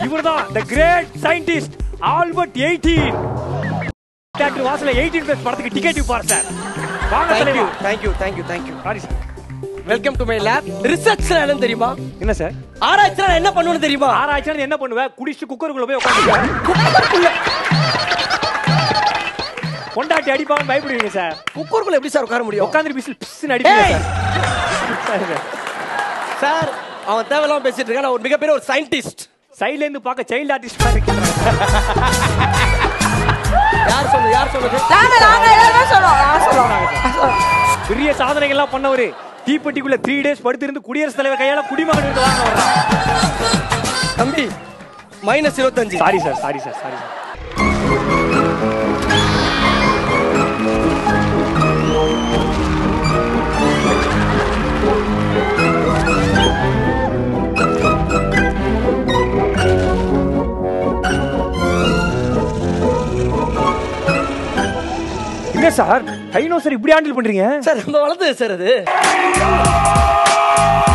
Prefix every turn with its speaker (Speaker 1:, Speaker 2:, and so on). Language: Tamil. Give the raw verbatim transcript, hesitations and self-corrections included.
Speaker 1: இவர்தான் the great scientist Albert eighteen. Theatre வாசல்ல எய்ட்டீன் பிளஸ் படத்துக்கு டிக்கெட் விப்பார் சார். வாங்க தலைவா.
Speaker 2: Thank you thank you thank you.
Speaker 1: Sorry sir.
Speaker 2: Welcome to my lab. ரிசர்ச்னா என்ன தெரியுமா?
Speaker 1: என்ன சார்?
Speaker 2: ஆராய்ச்சினா என்ன பண்ணுவேன்னு தெரியுமா?
Speaker 1: ஆராய்ச்சினா என்ன பண்ணுவே? குடிச்சு குக்கருக்குள்ள போய் உட்கார்ந்து குக்கருக்குள்ள பொண்டாட்டி அடிப்பாங்க பயப்படுவீங்க சார்.
Speaker 2: குக்கருக்குள்ள எப்படி சார் உட்கார முடியும்?
Speaker 1: உட்கார்ந்து பிசில் பிஸ்னு அடிப்பீங்க சார்.
Speaker 2: சார் அவன் தேவலாம் பேசிட்டு இருக்கான். நான் ஒரு மிகப்பெரிய ஒரு சயின்டிஸ்ட்.
Speaker 1: சைடுல இருந்து பார்க்க சைல்ட் ஆர்டிஸ்ட் மாதிரி இருக்கீங்க.
Speaker 2: யார் சொல்றது? யார் சொல்றது?
Speaker 3: நாங்க நாங்க எல்லாரும் சொல்றோம். நான் சொல்றோம்.
Speaker 1: பெரிய சாதனைகள் எல்லாம் பண்ணவரு. தீப்பெட்டிக்குள்ள மூன்று டேஸ் படுத்து இருந்து குடியரசுத் தலைவர் கையால குடிமகன் விருது வாங்க வர்றான்.
Speaker 2: தம்பி மைனஸ் இருபத்தஞ்சு.
Speaker 1: Sorry sir sorry sir sorry sir. என்ன சார் டைனோசர் இப்படி ஹேண்டில் பண்றீங்க?
Speaker 2: சார் நம்ம வளர்ந்தது சார் அது.